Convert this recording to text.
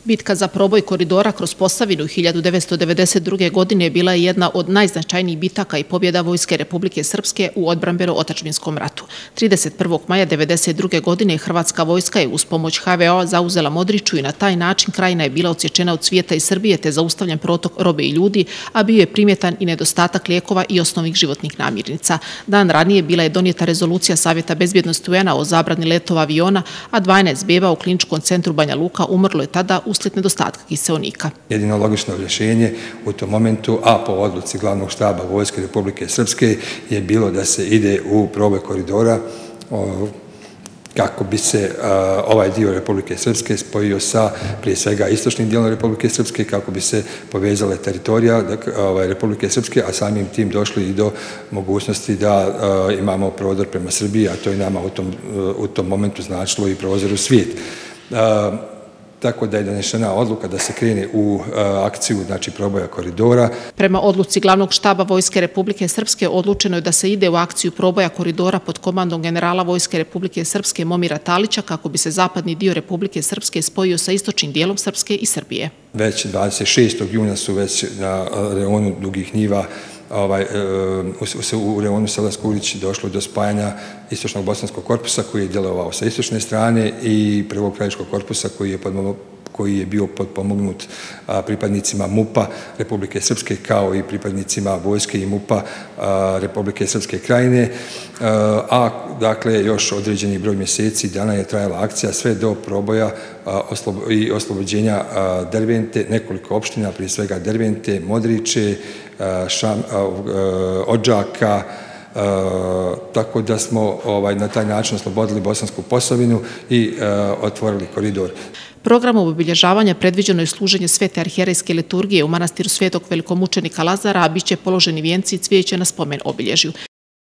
Bitka za proboj koridora kroz Posavinu 1992. godine bila je jedna od najznačajnijih bitaka i pobjeda Vojske Republike Srpske u odbrambeno-otadžbinskom ratu. 31. maja 1992. godine Hrvatska vojska je uz pomoć HVO zauzela Modriču i na taj način krajina je bila odsječena od svijeta i Srbije te zaustavljen protok robe i ljudi, a bio je primjetan i nedostatak lijekova i osnovnih životnih namirnica. Dan ranije bila je donijeta rezolucija Savjeta bezbjednosti UN-a o zabrani letova aviona, a 12 beba u kliničkom centru Banja Luka umrlo je tada uslijed nedostatka kiseonika. Jedino logično rješenje u tom momentu, a po odluci glavnog štaba Vojske Republike Srpske, je bilo da se ide u proboj koridora kako bi se ovaj dio Republike Srpske spojio sa prije svega istočnim dijelom Republike Srpske, kako bi se povezale teritorija Republike Srpske, a samim tim došli i do mogućnosti da imamo prodor prema Srbiji, a to je nama u tom momentu značilo i prozor u svijet. Tako da je donešena odluka da se krene u akciju, znači proboja koridora. Prema odluci glavnog štaba Vojske Republike Srpske odlučeno je da se ide u akciju proboja koridora pod komandom generala Vojske Republike Srpske Momira Talića kako bi se zapadni dio Republike Srpske spojio sa istočnim dijelom Srpske i Srbije. Već 26. juna su već na reonu Dugih Njiva u reonu sela Skulić došlo do spajanja istočnog bosanskog korpusa koji je djelovao sa istočne strane i prvog krajiškog korpusa koji je bio potpomognut pripadnicima MUP-a Republike Srpske kao i pripadnicima vojske i MUP-a Republike Srpske krajine, a dakle još određeni broj mjeseci dana je trajala akcija sve do proboja i oslobođenja Dervente, nekoliko opština, prije svega Dervente, Modriče, Odžaka, tako da smo na taj način oslobodili Bosansku Posavinu i otvorili koridor. Programom obilježavanja predviđeno je služenje svete arhijerejske liturgije u manastiru Svetog velikomučenika Lazara, a bit će položeni vijenci i cvijeće na spomen obilježju.